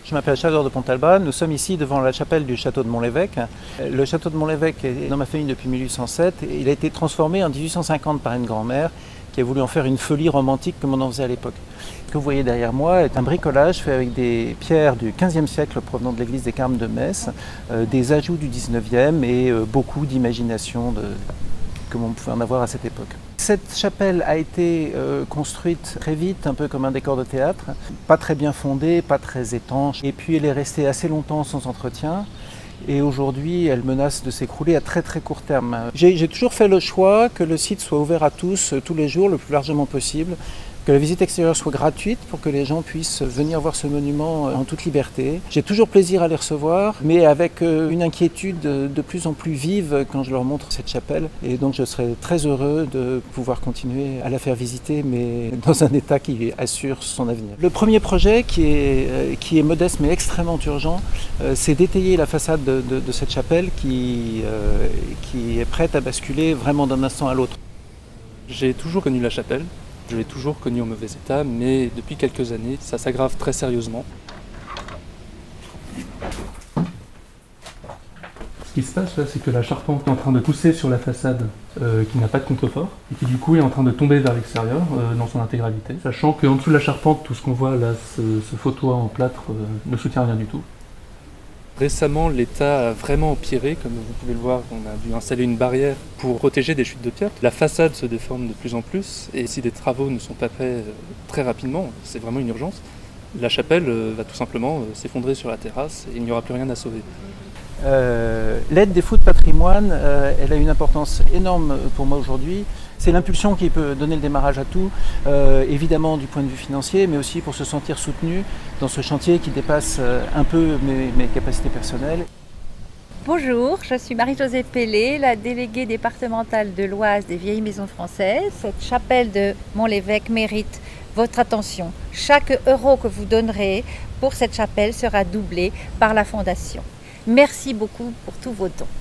Je m'appelle Chador de Pontalba, nous sommes ici devant la chapelle du château de Montlevêque. Le château de Montlevêque est dans ma famille depuis 1807 et il a été transformé en 1850 par une grand-mère qui a voulu en faire une folie romantique comme on en faisait à l'époque. Ce que vous voyez derrière moi est un bricolage fait avec des pierres du XVe siècle provenant de l'église des Carmes de Metz, des ajouts du XIXe et beaucoup d'imagination comme on pouvait en avoir à cette époque. Cette chapelle a été construite très vite, un peu comme un décor de théâtre, pas très bien fondée, pas très étanche, et puis elle est restée assez longtemps sans entretien. Et aujourd'hui, elle menace de s'écrouler à très très court terme. J'ai toujours fait le choix que le site soit ouvert à tous, tous les jours, le plus largement possible, que la visite extérieure soit gratuite pour que les gens puissent venir voir ce monument en toute liberté. J'ai toujours plaisir à les recevoir, mais avec une inquiétude de plus en plus vive quand je leur montre cette chapelle. Et donc je serai très heureux de pouvoir continuer à la faire visiter, mais dans un état qui assure son avenir. Le premier projet, qui est modeste mais extrêmement urgent, c'est d'étayer la façade de cette chapelle qui est prête à basculer vraiment d'un instant à l'autre. J'ai toujours connu la chapelle. Je l'ai toujours connu en mauvais état, mais depuis quelques années, ça s'aggrave très sérieusement. Ce qui se passe là, c'est que la charpente est en train de pousser sur la façade qui n'a pas de contrefort et qui du coup est en train de tomber vers l'extérieur dans son intégralité. Sachant qu'en dessous de la charpente, tout ce qu'on voit là, ce faux toit en plâtre ne soutient rien du tout. Récemment, l'État a vraiment empiré, comme vous pouvez le voir, on a dû installer une barrière pour protéger des chutes de pierre. La façade se déforme de plus en plus, et si des travaux ne sont pas faits très rapidement, c'est vraiment une urgence, la chapelle va tout simplement s'effondrer sur la terrasse et il n'y aura plus rien à sauver. L'aide des Fous de patrimoine, elle a une importance énorme pour moi aujourd'hui. C'est l'impulsion qui peut donner le démarrage à tout, évidemment du point de vue financier, mais aussi pour se sentir soutenu dans ce chantier qui dépasse un peu mes capacités personnelles. Bonjour, je suis Marie-Josée Pellet, la déléguée départementale de l'Oise des Vieilles Maisons Françaises. Cette chapelle de Montlevêque mérite votre attention. Chaque euro que vous donnerez pour cette chapelle sera doublé par la Fondation. Merci beaucoup pour tous vos dons.